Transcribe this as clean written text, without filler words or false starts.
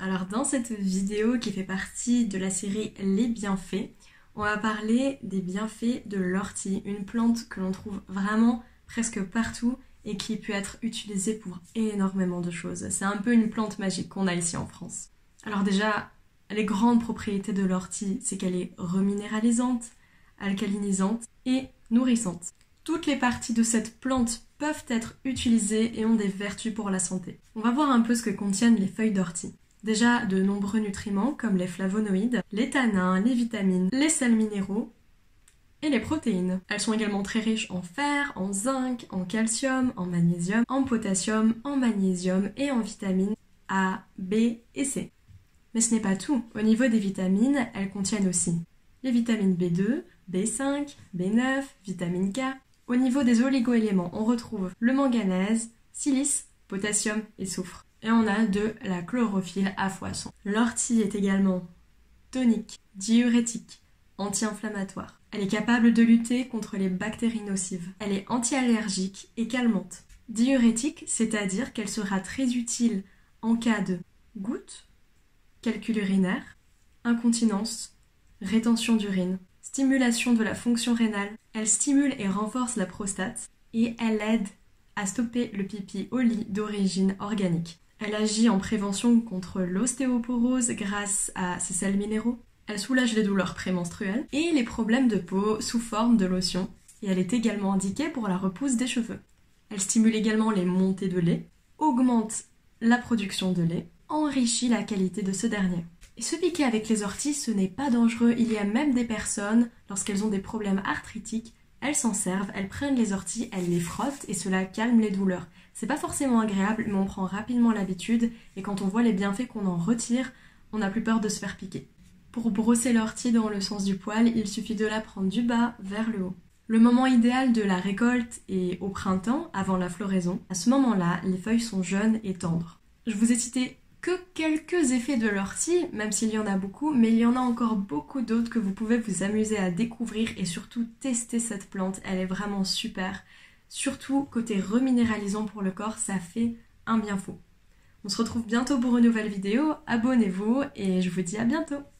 Alors dans cette vidéo qui fait partie de la série Les bienfaits, on va parler des bienfaits de l'ortie, une plante que l'on trouve vraiment presque partout et qui peut être utilisée pour énormément de choses. C'est un peu une plante magique qu'on a ici en France. Alors déjà, les grandes propriétés de l'ortie, c'est qu'elle est reminéralisante, alcalinisante et nourrissante. Toutes les parties de cette plante peuvent être utilisées et ont des vertus pour la santé. On va voir un peu ce que contiennent les feuilles d'ortie. Déjà, de nombreux nutriments comme les flavonoïdes, les tanins, les vitamines, les sels minéraux et les protéines. Elles sont également très riches en fer, en zinc, en calcium, en magnésium, en potassium, en magnésium et en vitamines A, B et C. Mais ce n'est pas tout. Au niveau des vitamines, elles contiennent aussi les vitamines B2, B5, B9, vitamine K. Au niveau des oligoéléments, on retrouve le manganèse, silice, potassium et soufre. Et on a de la chlorophylle à foison. L'ortie est également tonique, diurétique, anti-inflammatoire. Elle est capable de lutter contre les bactéries nocives. Elle est anti-allergique et calmante. Diurétique, c'est-à-dire qu'elle sera très utile en cas de gouttes, calcul urinaire, incontinence, rétention d'urine, stimulation de la fonction rénale. Elle stimule et renforce la prostate et elle aide à stopper le pipi au lit d'origine organique. Elle agit en prévention contre l'ostéoporose grâce à ses sels minéraux. Elle soulage les douleurs prémenstruelles et les problèmes de peau sous forme de lotion. Et elle est également indiquée pour la repousse des cheveux. Elle stimule également les montées de lait, augmente la production de lait, enrichit la qualité de ce dernier. Et se piquer avec les orties, ce n'est pas dangereux. Il y a même des personnes, lorsqu'elles ont des problèmes arthritiques, elles s'en servent, elles prennent les orties, elles les frottent et cela calme les douleurs. C'est pas forcément agréable, mais on prend rapidement l'habitude et quand on voit les bienfaits qu'on en retire, on n'a plus peur de se faire piquer. Pour brosser l'ortie dans le sens du poil, il suffit de la prendre du bas vers le haut. Le moment idéal de la récolte est au printemps, avant la floraison. À ce moment-là, les feuilles sont jeunes et tendres. Je vous ai cité que quelques effets de l'ortie, même s'il y en a beaucoup, mais il y en a encore beaucoup d'autres que vous pouvez vous amuser à découvrir et surtout tester cette plante, elle est vraiment super. Surtout côté reminéralisant pour le corps, ça fait un bien fou. On se retrouve bientôt pour une nouvelle vidéo, abonnez-vous et je vous dis à bientôt.